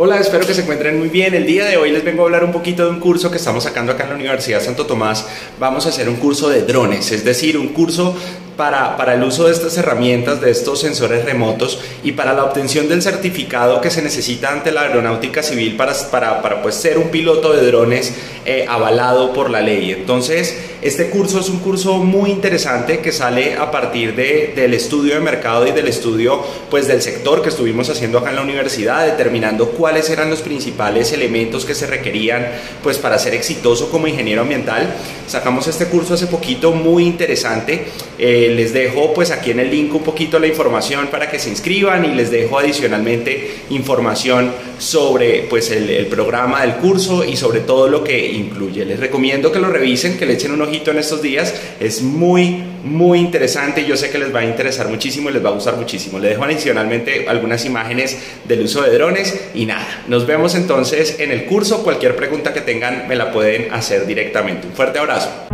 Hola, espero que se encuentren muy bien. El día de hoy les vengo a hablar un poquito de un curso que estamos sacando acá en la Universidad Santo Tomás. Vamos a hacer un curso de drones, es decir, un curso para el uso de estas herramientas, de estos sensores remotos y para la obtención del certificado que se necesita ante la aeronáutica civil para pues, ser un piloto de drones avalado por la ley. Entonces, este curso es un curso muy interesante que sale a partir del estudio de mercado y del estudio pues, del sector que estuvimos haciendo acá en la universidad, determinando cuáles eran los principales elementos que se requerían pues, para ser exitoso como ingeniero ambiental. Sacamos este curso hace poquito, muy interesante. Les dejo pues aquí en el link un poquito la información para que se inscriban y les dejo adicionalmente información sobre pues el programa del curso y sobre todo lo que incluye. Les recomiendo que lo revisen, que le echen un ojito en estos días. Es muy interesante y yo sé que les va a interesar muchísimo y les va a gustar muchísimo. Les dejo adicionalmente algunas imágenes del uso de drones y nada, nos vemos entonces en el curso. Cualquier pregunta que tengan me la pueden hacer directamente. Un fuerte abrazo.